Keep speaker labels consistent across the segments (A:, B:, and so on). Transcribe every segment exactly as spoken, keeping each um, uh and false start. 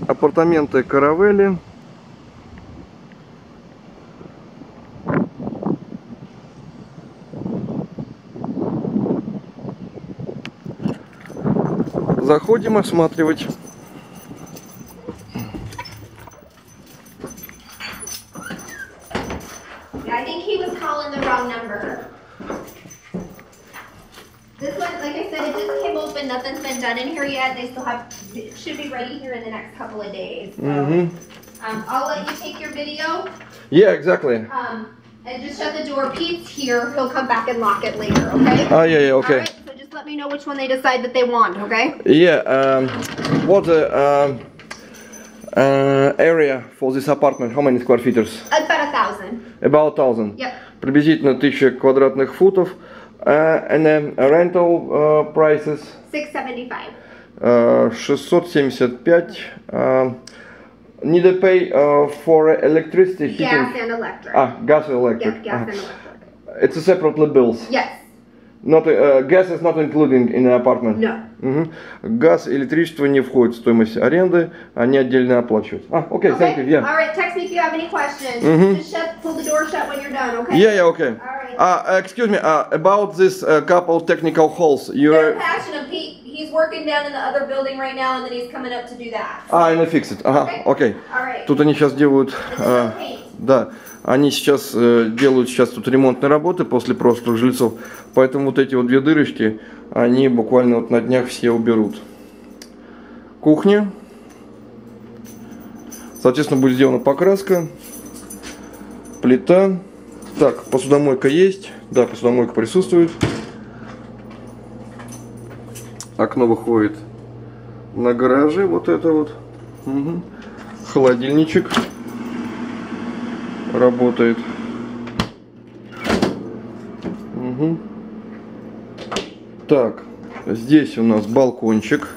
A: Апартаменты Каравелли. Заходим осматривать.
B: Yeah, I think he was calling the wrong number. This one, like I said, it just came open. Nothing's been done in here yet. They still have, it should be ready here in the next couple of days. So,
A: Mm-hmm.
B: um, I'll let you take your video.
A: Yeah, exactly.
B: Um, and just shut the door. Pete's here. He'll come back and lock it later, okay?
A: Ah, yeah, yeah, okay.
B: All right, so just let me know which one they decide that they want, okay?
A: Yeah, um, what the um, uh, area for this apartment? How many square feeters?
B: About a thousand.
A: About a thousand.
B: Yep.
A: Приблизительно тысяча квадратных футов. Uh, and then rental uh, prices?
B: six seventy-five.
A: Uh, шестьсот семьдесят пять. Uh, need to pay uh, for electricity, heating?
B: Gas and electric.
A: Ah, gas and electric.
B: Yep, gas
A: Uh,
B: and electric.
A: it's a separately bills.
B: Yes.
A: Not, uh, gas is not included in the apartment?
B: No.
A: Угу. Газ и электричество не входят в стоимость аренды, они отдельно оплачиваются. А, окей,
B: Okay.
A: thank you, yeah.
B: All right, text me if you have any questions.
A: Mhm.
B: Just shut, pull the door shut when you're done, okay?
A: Yeah, yeah, okay.
B: All right.
A: Uh, excuse me, uh, about this uh, couple technical holes,
B: They're
A: you're...
B: patching him. Pete, he's working down in the other building right now, and then he's coming up to do that.
A: А, они fixed. Ага, окей.
B: All right.
A: Тут они сейчас делают... э, да, они сейчас э, делают сейчас тут ремонтные работы после прошлых жильцов, поэтому вот эти вот две дырочки, они буквально вот на днях все уберут. Кухня. Соответственно, будет сделана покраска. Плита. Так, посудомойка есть. Да, посудомойка присутствует. Окно выходит на гараже. Вот это вот. Угу. Холодильничек работает. Угу. Так, здесь у нас балкончик.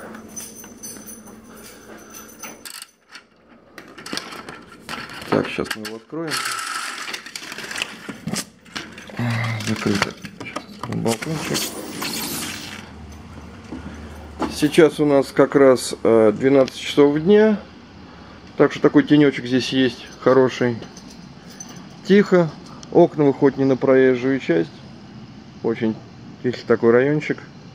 A: Так, сейчас мы его откроем. Закрыто. Сейчас откроем балкончик. Сейчас у нас как раз двенадцать часов дня. Так что такой тенечек здесь есть хороший. Тихо. Окна выходят не на проезжую часть. Очень тихий такой райончик.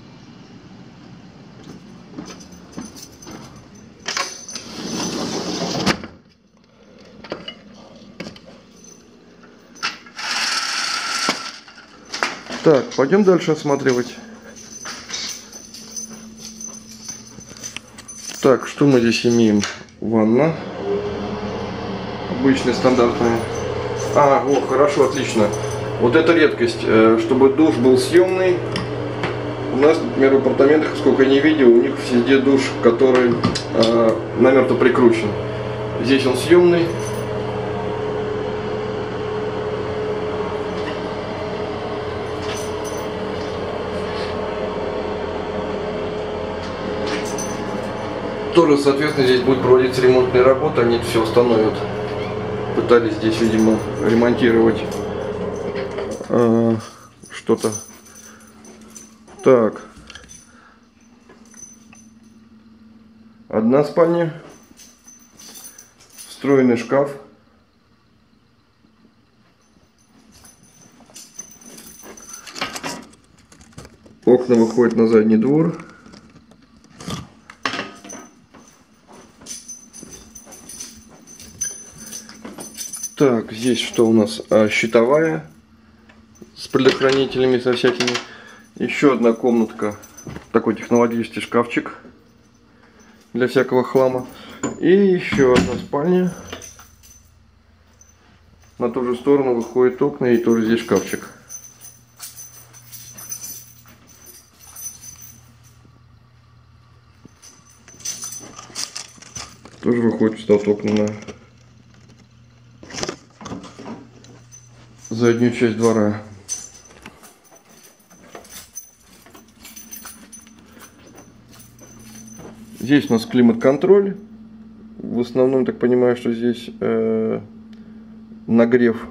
A: Так, пойдем дальше осматривать. Так, что мы здесь имеем? Ванна. Обычная, стандартная. А, о, хорошо, отлично. Вот это редкость, чтобы душ был съемный. У нас, например, в апартаментах, сколько я не видел, у них везде душ, который э, намертво прикручен. Здесь он съемный. Тоже, соответственно, здесь будет проводиться ремонтные работы, они это все установят. Пытались здесь, видимо, ремонтировать э, что-то. Так. Одна спальня. Встроенный шкаф. Окна выходят на задний двор. Так, здесь что у нас? А, щитовая с предохранителями, со всякими. Еще одна комнатка. Такой технологический шкафчик для всякого хлама. И еще одна спальня. На ту же сторону выходят окна и тоже здесь шкафчик. Тоже выходит сюда окна на заднюю часть двора. Здесь у нас климат-контроль. В основном, так понимаю, что здесь э, нагрев.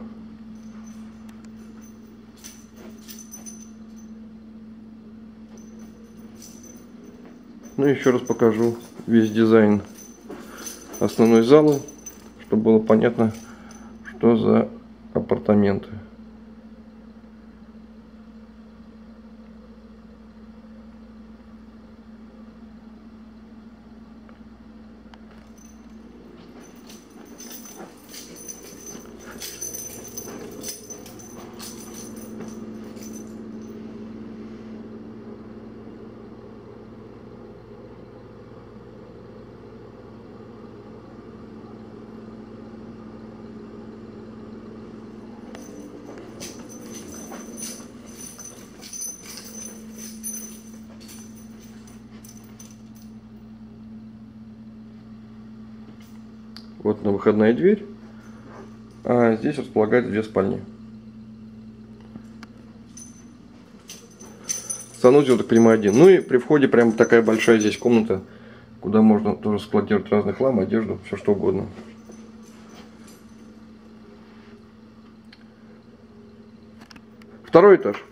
A: Ну, еще раз покажу весь дизайн основной залы, чтобы было понятно, что за апартаменты. Вот на выходная дверь, а здесь располагается две спальни. Санузел, так понимаю, один. Ну и при входе прям такая большая здесь комната, куда можно тоже складировать разный хлам, одежду, все что угодно. Второй этаж.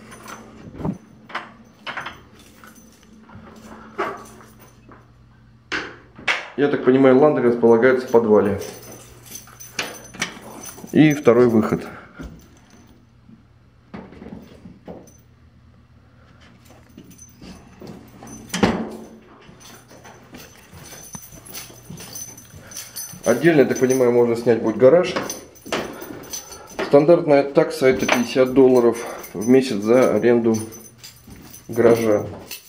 A: Я так понимаю, ландри располагается в подвале. И второй выход. Отдельно, я так понимаю, можно снять будет гараж. Стандартная такса это пятьдесят долларов в месяц за аренду гаража.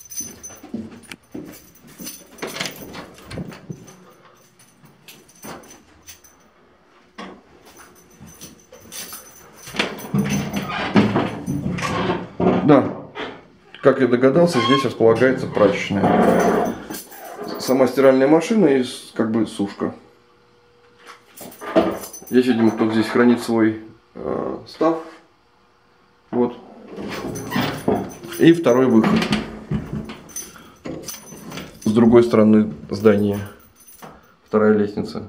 A: Да, как я догадался, здесь располагается прачечная. Сама стиральная машина и как бы сушка. Здесь, видимо, кто-то здесь хранит свой э, став. Вот. И второй выход. С другой стороны здания. Вторая лестница.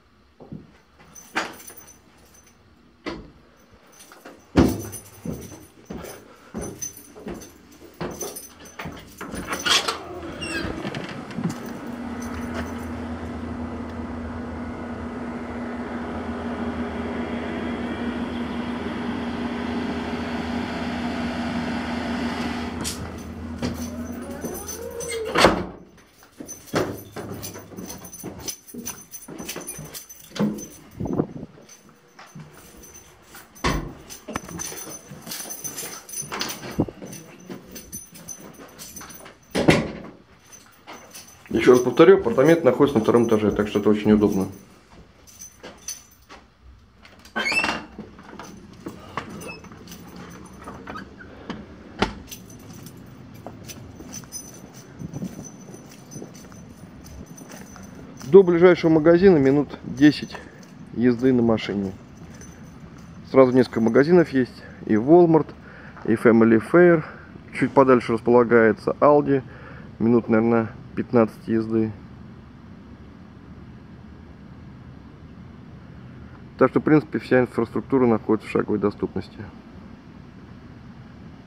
A: Еще раз повторю, апартамент находится на втором этаже, так что это очень удобно. До ближайшего магазина минут десять езды на машине. Сразу несколько магазинов есть. И Walmart, и Family Fair. Чуть подальше располагается Aldi. Минут, наверное, пятнадцать езды. Так что, в принципе, вся инфраструктура находится в шаговой доступности.